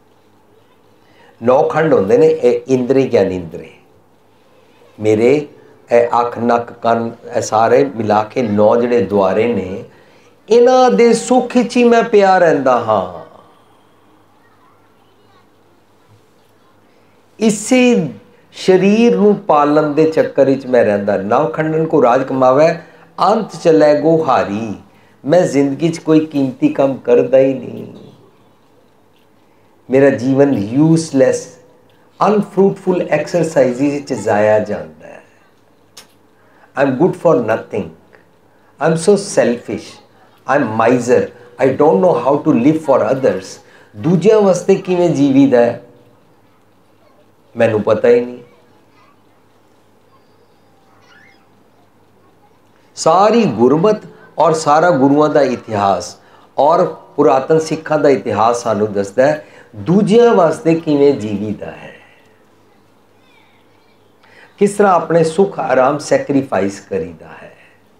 Speaker 1: नौ खंड होंदे ने, ए इंद्रे ज्ञानेंद्रे मेरे ए अख नक कन ए सारे मिला के नौ जिहड़े द्वारे ने, इन्हां दे सुख च ही मैं पिया रहिंदा हाँ। इसी शरीर नूं पालन दे चक्कर च मैं रहिंदा। नवखंडन को राज कमावे, अंत चलै गो हारी। मैं जिंदगी च कोई कीमती काम करदा ही नहीं, मेरा जीवन यूजलैस अनफ्रूटफुल एक्सरसाइज जाया जाता है। I am good for nothing, I am so selfish, I am miser, I don't know how to live for others. दूजिया वास्ते किवें जीवीदा है मैनू पता ही नहीं। सारी गुरमत और सारा गुरुआं दा इतिहास और पुरातन सिखां दा इतिहास सानू दसदा है दूजिया वास्ते किवें जीवीदा है, किस तरह अपने सुख आराम सैक्रीफाइस करीदा है।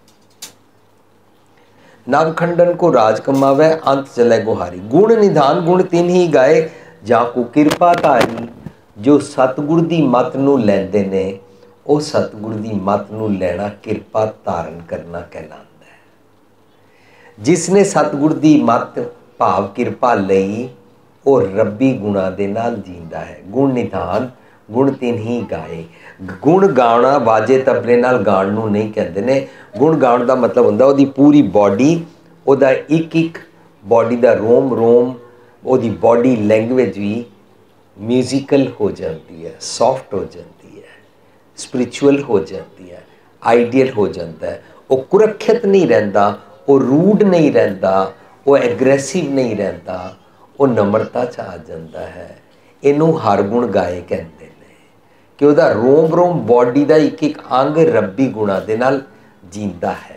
Speaker 1: नागखंडन को राज कमावे अंत चले गुहारी, गुण निधान गुण तिन ही गाए जाकू किरपा धारी। जो सतगुर दी मत नू लैंदे ने ਉਹ सतगुर दी मत नू लैना किरपा धारण करना कहलाता है। जिसने सतगुर दी मत भाव किरपा लई वो रब्बी गुणा दे नाल जींदा है। गुण निधान गुण तिन ही गाए। गुण गाना बाजे तबले नाल गाण नू नहीं कहते ने। गुण गाण दा मतलब हुंदा ओदी पूरी बॉडी, ओदा एक एक बॉडी दा रोम रोम, ओदी बॉडी लैंग्वेज भी म्यूजिकल हो जाती है, सॉफ्ट हो जाती है, स्पिरिचुअल हो जाती है, आइडियल हो जाता है। वो कुरखित नहीं रहता, वो रूड नहीं रहता, वो एग्रैसिव नहीं रहता, वो नम्रता च आ जाता है। इनू हर गुण गाए कहते हैं कि वह रोम रोम बॉडी का एक एक अंग रब्बी गुणा दे नाल जींदा है।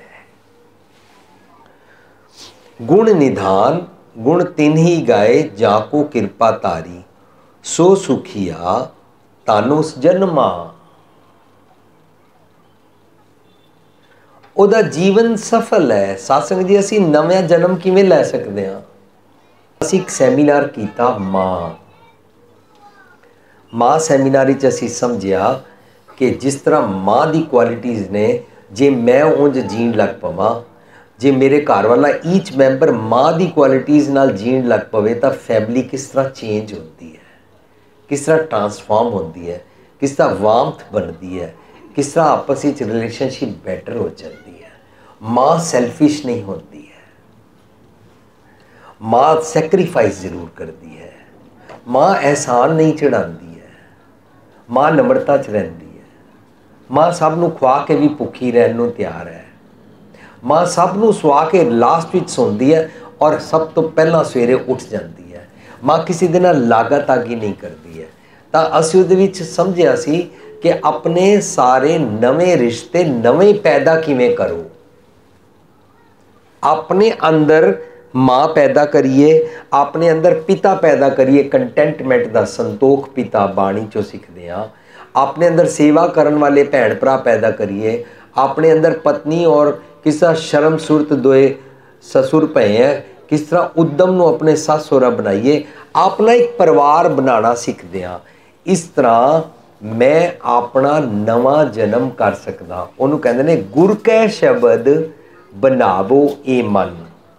Speaker 1: गुण निधान गुण तिन ही गाए जाको किरपा तारी, सो सुखिया तानुस जन्मा। ਉਹਦਾ जीवन सफल है। सत्संग जी असी नवा जन्म किवें लै सकते हैं। असी एक सैमीनार किया माँ माँ सैमीनार असी समझिया कि जिस तरह माँ की क्वालिटीज़ ने, जे मैं उंज जीण लग पवां, जे मेरे घर वाला ईच मैंबर माँ की क्वालिटीज़ नाल जीण लग पवे तो फैमिली किस तरह चेंज होती है, किस तरह ट्रांसफॉर्म होती है, किस तरह वार्मथ बनती है, किस तरह आपस में रिलेशनशिप बेटर हो जाती है। माँ सेल्फिश नहीं होती है, माँ सैक्रीफाइस जरूर करती है, माँ एहसान नहीं चढ़ाती है, माँ नम्रता च रहिंदी है, माँ सब नूं खुआ के भी भुखी रहन नूं तैयार है, माँ सब नूं सुआ के लास्ट विच सौंदी है और सब तो पहला सवेरे उठ जाती है। माँ किसी दे नाल लागातागी नहीं करती है। तो असीं उहदे विच समझिया सी कि अपने सारे नवे रिश्ते नवे पैदा किवें करो। अपने अंदर माँ पैदा करिए, अपने अंदर पिता पैदा करिए, कंटेंटमेंट का संतोख पिता बाणी चो सीखते हैं। अपने अंदर सेवा करने वाले भैन भरा पैदा करिए, अपने अंदर पत्नी और किस तरह शर्म सुरत दोए ससुर पे हैं, किस तरह उद्यम नूं अपने सस सहुरा बनाइए, अपना एक परिवार बनाना सीखते हैं। इस तरह मैं अपना नवा जन्म कर सकदा। उन्होंने कहते ने गुर कै शब्द बनावो ए मन।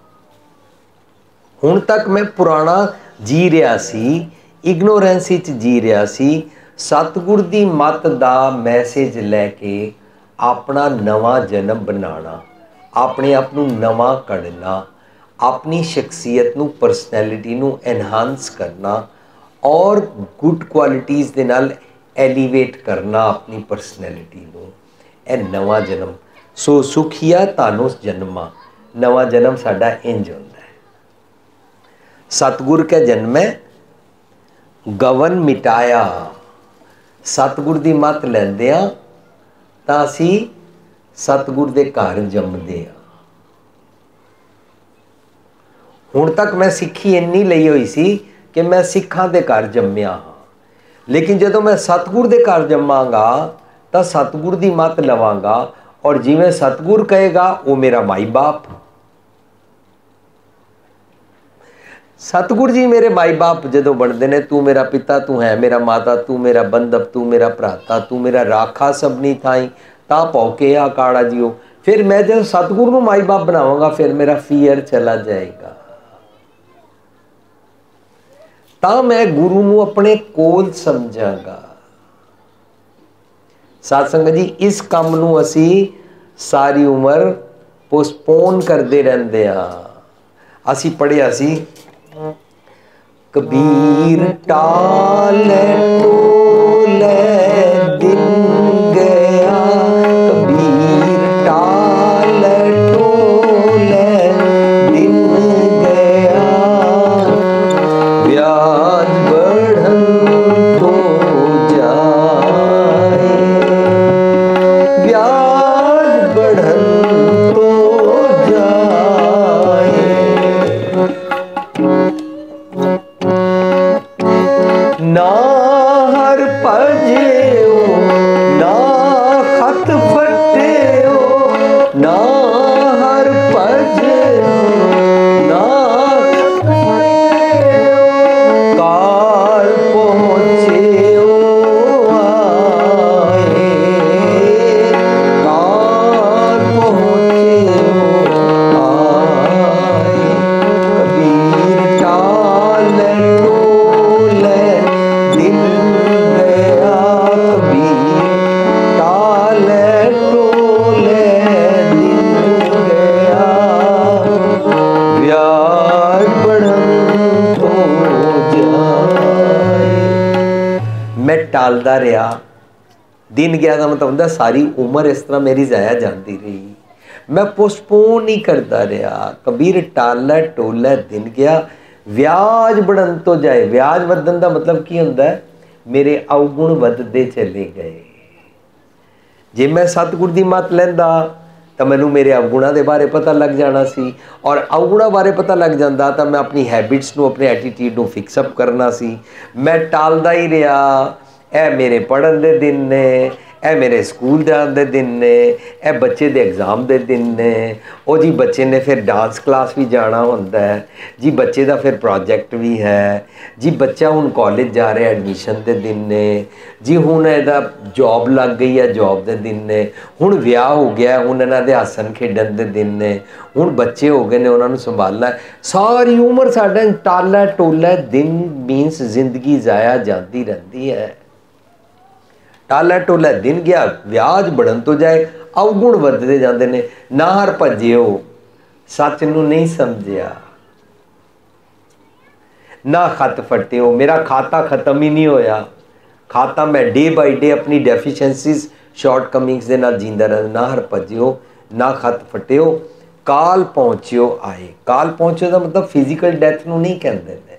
Speaker 1: हुण तक मैं पुराना जी रहा सी, इग्नोरेंसी च जी रहा सी। सतगुर दी मत दा मैसेज लैके अपना नवा जन्म बनाना, अपने आप नूं नवा कढ़ना, अपनी शख्सियत नूं परसनैलिटी नूं एनहांस करना और गुड क्वालिटीज़ दे नाल एलीवेट करना अपनी परसनैलिटी को। यह नवा जन्म। सो सुखिया तानुस जन्मा। नवा जन्म साडा इंज होंदा है। सतगुर के जन्मे गवन मिटाया। सतगुर की मत लैंदिया तां असी सतगुर दे घर जमदे आ। हुण तक मैं सिੱਖੀ इन्नी लई हुई सी कि मैं सिखां दे घर जम्मिया हाँ, लेकिन जदों मैं सतगुर दे घर जम्मांगा तो सतगुर की मत लवांगा और जिवें सतगुर कहेगा वो मेरा माई बाप। सतगुर जी मेरे माई बाप जदों बनते हैं, तू मेरा पिता, तू है मेरा माता, तू मेरा बंधव, तू मेरा भराता, तू मेरा राखा सबनी थाई, ता पौके आ काड़ा जियो। फिर मैं जब सतगुर नूं माई बाप बनावांगा फिर मेरा फियर चला जाएगा। ता मैं गुरु नूं अपने कोल समझांगा। साध संगत जी इस काम नूं असी सारी उम्र पोस्टपोन करते रहंदे आ। असी पढ़िया सी कबीर टाले तो दिन गया, कबीर टाल टोले दिन गया, ब्याज बढ़न तो जाए, ब्याज बढ़न तो जाए। ना हर भजियो ना खत फटियो, ना हर भजियो ना खत फटियो, काल पहुँचियो आए, काल पहुँचियो आए, कबीर टाल टोले दिन गया, कबीर टाल टोले दिन गया, ब्याज बढ़न तो जाए। मैं टालदा रहा, दिन गया का मतलब होंदा सारी उम्र इस तरह मेरी जाया जाती रही, मैं पोस्टपोन नहीं करता रहा। कबीर टाला टोला दिन गया, व्याज बढ़न तो जाए। व्याज ਵਧਣ ਦਾ मतलब की ਹੁੰਦਾ है, मेरे अवगुण ਵਧਦੇ चले गए। जे मैं सतगुर ਦੀ ਮੱਤ ਲੈਂਦਾ ਤਾਂ ਮੈਨੂੰ ਮੇਰੇ ਅਵਗੁਣਾਂ ਦੇ ਬਾਰੇ ਪਤਾ ਲੱਗ ਜਾਣਾ ਸੀ, ਔਰ ਅਵਗੁਣਾਂ ਬਾਰੇ ਪਤਾ ਲੱਗ ਜਾਂਦਾ ਤਾਂ ਮੈਂ ਆਪਣੀ ਹੈਬਿਟਸ ਨੂੰ, ਆਪਣੇ ਐਟੀਟਿਊਡ ਨੂੰ ਫਿਕਸ ਅਪ ਕਰਨਾ ਸੀ। ਮੈਂ ਟਾਲਦਾ ਹੀ ਰਿਹਾ। ਇਹ ਮੇਰੇ ਪੜ੍ਹਨ ਦੇ ਦਿਨ ਨੇ, ਇਹ ਮੇਰੇ ਸਕੂਲ ਜਾਣ ਦੇ ਦਿਨ ਨੇ, ਇਹ ਬੱਚੇ ਦੇ ਐਗਜ਼ਾਮ ਦੇ ਦਿਨ ਨੇ, ਉਹ ਜੀ ਬੱਚੇ ਨੇ ਫਿਰ ਡਾਂਸ ਕਲਾਸ ਵੀ ਜਾਣਾ ਹੁੰਦਾ ਹੈ ਜੀ, ਬੱਚੇ ਦਾ ਫਿਰ ਪ੍ਰੋਜੈਕਟ ਵੀ ਹੈ ਜੀ, ਬੱਚਾ ਹੁਣ ਕਾਲਜ ਜਾ ਰਿਹਾ ਐਡਮਿਸ਼ਨ ਦੇ ਦਿਨ ਨੇ ਜੀ, ਹੁਣ ਇਹਦਾ ਜੌਬ ਲੱਗ ਗਈ ਹੈ ਜੌਬ ਦੇ ਦਿਨ ਨੇ, ਹੁਣ ਵਿਆਹ ਹੋ ਗਿਆ ਹੁਣ ਇਹਨਾਂ ਦੇ ਹੱਸਣ ਖੇਡਣ ਦੇ ਦਿਨ ਨੇ, ਹੁਣ ਬੱਚੇ ਹੋ ਗਏ ਨੇ ਉਹਨਾਂ ਨੂੰ ਸੰਭਾਲਣਾ। ਸਾਰੀ ਉਮਰ ਸਾਡਾ ਟਾਲਾ ਟੋਲਾ ਦਿਨ ਮੀਨਸ ਜ਼ਿੰਦਗੀ ਜ਼ਾਇਆ ਜਾਂਦੀ ਰਹਿੰਦੀ ਹੈ। टाला टोला दिन गया, व्याज बढ़न तो जाए, अवगुण वधदे जांदे ने। ना हर भजियो, सच नूं नहीं समझिया, ना खत फटियो, मेरा खाता खत्म ही नहीं होया। खाता मैं डे बाई डे अपनी डेफिशिएंसीज शॉर्ट कमिंग्स दे नाल जींदा रहा। ना हर भजियो ना खत फटियो, काल पहुँचियो आए। काल पहुँचियो का मतलब फिजिकल डेथ नूं नहीं कहंदे ने।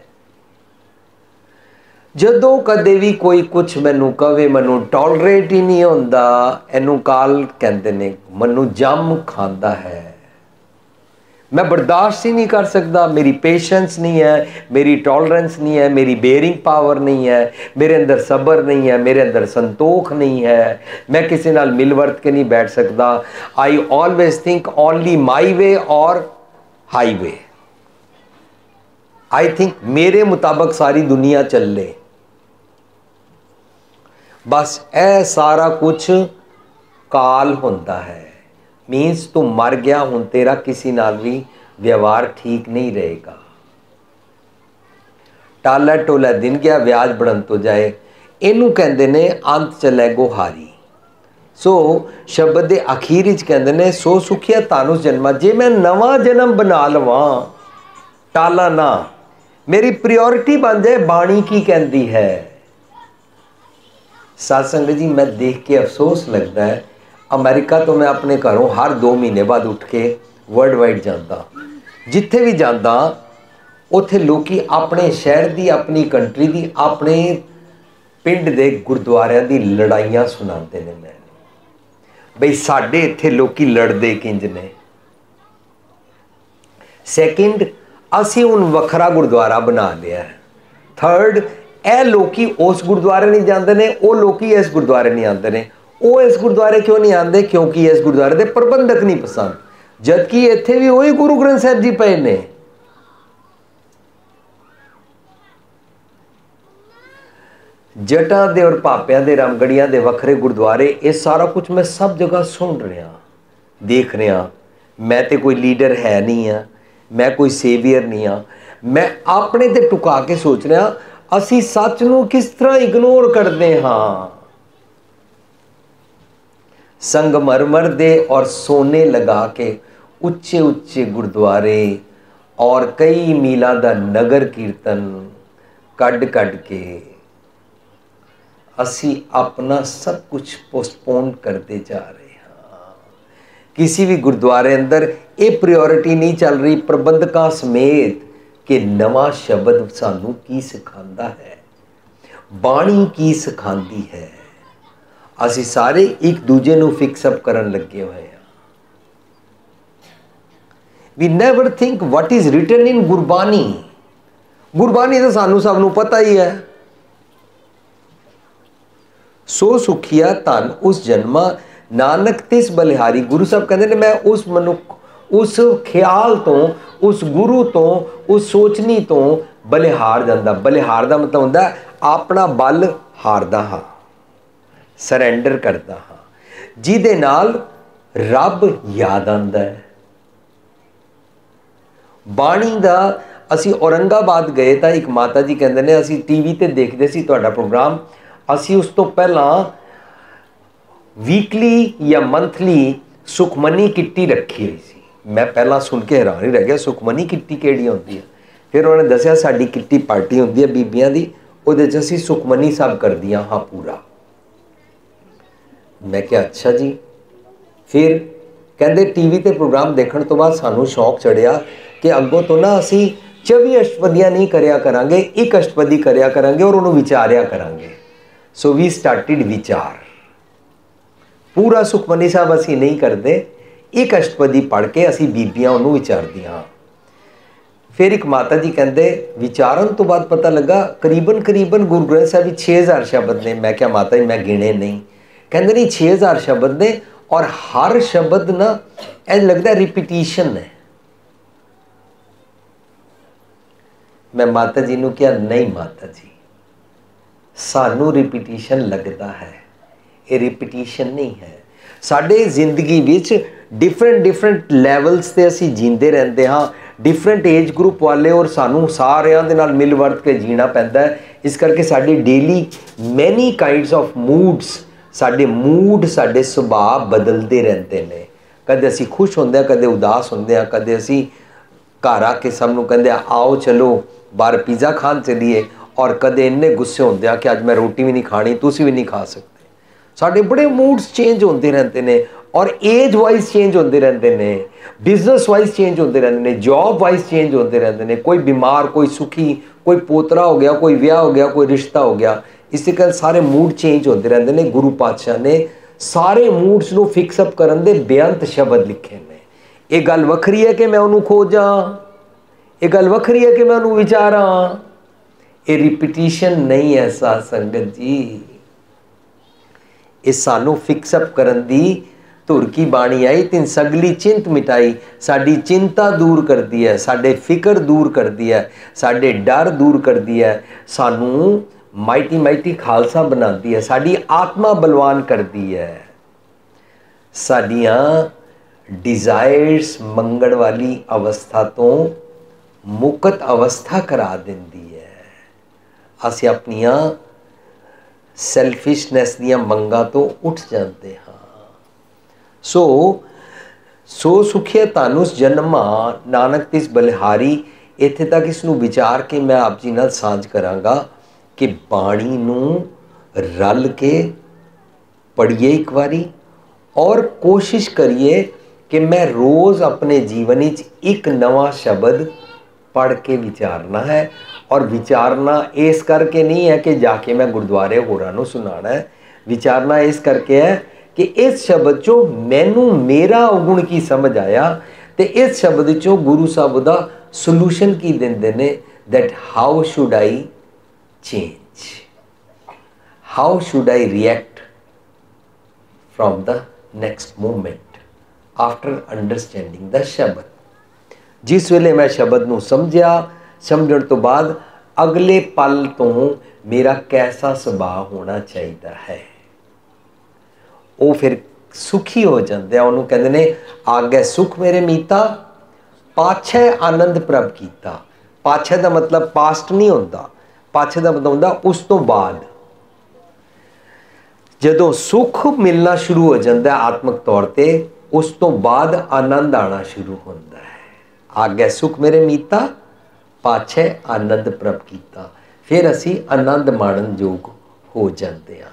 Speaker 1: ਜਦੋਂ ਕਦੇ ਵੀ ਕੋਈ ਕੁਛ ਮੈਨੂੰ ਕਵੇ ਮੈਨੂੰ ਟੋਲਰੇਟ ਹੀ ਨਹੀਂ ਹੁੰਦਾ, ਇਹਨੂੰ ਕਾਲ ਕਹਿੰਦੇ ਨੇ। ਮੈਨੂੰ ਜੰਮ ਖਾਂਦਾ ਹੈ, मैं बर्दाश्त ही नहीं कर सकता, मेरी पेशेंस नहीं है, मेरी टॉलरेंस नहीं है, मेरी बेयरिंग पावर नहीं है, मेरे अंदर सब्र नहीं है, मेरे अंदर संतोख नहीं है, मैं किसी नाल मिल वर्त के नहीं बैठ सकता। I always think only my way or high way. I think मेरे मुताबिक सारी दुनिया चल ले, बस ए सारा कुछ काल होता है। मीन्स तू मर गया, हुण तेरा किसी नाल भी व्यवहार ठीक नहीं रहेगा। टाला टोला दिन गया, व्याज बढ़न तो जाए। इनू कहते ने अंत चले गुहारी। सो शब्द के अखीर विच कहते ने सो सुखिया तानू जन्मा। जे मैं नवा जन्म बना लवां, टाला ना, मेरी प्रियोरिटी बन जाए बाणी की कहती है। सत्संग जी मैं देख के अफसोस लगता है, अमेरिका तो मैं अपने घरों हर दो महीने बाद उठ के वर्ल्ड वाइड जाता, जिथे भी जाता उत्थे लोकी अपने शहर की, अपनी कंट्री की, अपने पिंड के गुरुद्वारियां की लड़ाइयां सुनाते ने मैनूं, बई साडे इत्थे लोकी लड़दे किंज ने। सैकेंड, असी हुण वखरा गुरुद्वारा बना लिया है। थर्ड, ए लोकी उस गुरुद्वारे नहीं जाते ने, वो लोकी इस गुरुद्वारे नहीं आते ने। वो इस गुरुद्वारे क्यों नहीं आते? क्योंकि इस गुरुद्वारे के प्रबंधक नहीं पसंद, जबकि इत्थे भी वही गुरु ग्रंथ साहिब जी पे ने। जटां दे और पापियां दे, रामगढ़ियां दे वखरे गुरुद्वारे, ये सारा कुछ मैं सब जगह सुन रहा, देख रहा। मैं तो कोई लीडर है नहीं हाँ, मैं कोई सेवियर नहीं हाँ। मैं अपने ते टुका के सोच रहा असी सच नूं किस तरह इग्नोर करते हाँ। संगमरमर दे और सोने लगा के उच्चे उच्चे गुरुद्वारे और कई मीलों का नगर कीर्तन कढ़ कढ़ के असी अपना सब कुछ पोस्टपोन करते जा रहे हाँ। किसी भी गुरुद्वारे अंदर ये प्रायोरिटी नहीं चल रही प्रबंधकों समेत कि नवा शब्द सानू की सिखांदा है, बाणी की सिखांदी है। असी सारे एक दूजे नू फिक्सअप करन लगे हुए हैं। We never think what is written in Gurbani. Gurbani तो सानू सब नू पता ही है। सो सुखिया धन उस जन्मा नानक तिस बलिहारी। गुरु साहब कहते हैं मैं उस मनुख उस ख्याल तो उस गुरु तो उस सोचनी तो बलिहार जाता। बलिहार का मतलब होंदा अपना बल हारदा हाँ, सरैंडर करता हाँ, जिहदे नाल रब याद आंदा है। बाणी दा असी औरंगाबाद गए तो एक माता जी कहते हैं असी टीवी ते देखते सी तुहाडा प्रोग्राम, असी उस तो पहला वीकली या मंथली सुखमनी किट्टी रखी हुई सी। मैं पहला सुन के हैरान ही रह गया सुखमनी किट्टी किहड़ी होंदी है। फिर उन्होंने दसिया साडी किट्टी पार्टी होंदी है बीबियां दी, उहदे च असी सुखमनी सब करदियां हाँ पूरा। मैं क्या अच्छा जी। फिर कहते टीवी ते प्रोग्राम देखने तो बाद सानू शौक चढ़िया कि अगों तो ना असी चौबी अष्टपदियां नहीं करया करांगे, एक अष्टपदी करया करांगे और उन्होंने विचारिया करांगे। सो वी स्टार्टिड विचार। पूरा सुखमनी साहब असी नहीं करते, एक अष्टपदी पढ़ के असी बीबियां उन्होंने विचारदियां। फिर एक माता जी कहते विचारन तो बाद पता लगा करीबन करीबन गुरु ग्रंथ साहब भी छे हज़ार शब्द ने। मैं क्या माता जी मैं गिने नहीं। कहते नहीं छे हज़ार शब्द ने और हर शब्द ना ऐ लगता रिपीटिशन है। मैं माता जी ने क्या नहीं माता जी सानू रिपीटिशन लगता है, ये रिपीटिशन नहीं है। साडे जिंदगी विच डिफरेंट डिफरेंट लैवल्स ते असी जींदे रहंदे हाँ, डिफरेंट एज ग्रुप वाले और सानू सारियां दे नाल मिल वर्त के जीना पैंदा है। इस करके साडी daily many kinds of moods, साडे मूड साडे सुभाव बदलते रहते हैं। कदे असी खुश होंदे हैं, कदे उदास होंदे हैं, कदे असी घर आके सबनों कहंदे आओ चलो बाहर पिज़्ज़ा खान चलिए, और कदे इन्ने गुस्से होंदे हैं कि अज मैं रोटी भी नहीं खानी, तुसी भी नहीं खा सकते। साडे बड़े मूड्स चेंज होते रहते हैं और एज वाइज चेंज होते रहते हैं, बिजनेस वाइज चेंज होते रहते हैं, जॉब वाइज चेंज होते रहते हैं। कोई बीमार, कोई सुखी, कोई पोतरा हो गया, कोई विआह हो गया, कोई रिश्ता हो गया। इस कर सारे मूड चेंज होते रहते हैं। गुरु पातशाह ने सारे मूड्स को फिक्सअप करन दे बेअंत शब्द लिखे ने। ये गल वखरी है कि मैं उन्होंने खोजा, ये गल वखरी है कि मैं उन्होंने विचारा। ये रिपीटिशन नहीं है साध संगत जी। ये सानू फिक्सअप करन दी धुर की बाणी आई तीन सगली चिंत मिटाई। साडी चिंता दूर कर दी है, साडे फिक्र दूर कर दी है, साडे डर दूर कर दी है, सानू माइटी माइटी खालसा बना दी है, साडी आत्मा बलवान कर दी है, साडियां डिजायर्स मंगण वाली अवस्था तो मुक्त अवस्था करा देंदी है। असी अपनियां सैल्फिशनैस दियां मंगा तो उठ जाते हाँ। सो सो सुखिया तानुस जन्मा नानक तिस बलिहारी। इत्थे तक इसनूं विचार के मैं आप जी नाल सांझ करांगा कि बाणी नूं रल के पढ़िए एक बारी और कोशिश करिए कि मैं रोज़ अपने जीवन विच एक नवा शब्द पढ़ के विचारना है। और विचारना इस करके नहीं है कि जाके मैं गुरुद्वारे होरां नूं सुनाना है। विचारना इस करके है कि इस शब्द चो मैनू मेरा अवगुण की समझ आया, तो इस शब्द चो गुरु साहब दा सोल्यूशन की देंदे ने, that how should I change, how should I react from the next moment after understanding the shabad. जिस वेले मैं शब्द नूं समझिया, समझण तो बाद अगले पल तो मेरा कैसा सुभाव होना चाहिए है, वो फिर सुखी हो जाते हैं। उन्होंने कहते ने आगे सुख मेरे मीता, पाछे आनंद प्रभ कीता। पाछे का मतलब पास्ट नहीं होता, पाछे का मतलब होता उस तो बाद। जदों सुख मिलना शुरू हो जाता है आत्मक तौर पर, उस तो बाद आनंद आना शुरू होता है। आगे सुख मेरे मीता, पाछे आनंद प्रभ कीता। फिर असी आनंद माणन योग ਹੋ ਜਾਂਦੇ ਹਨ।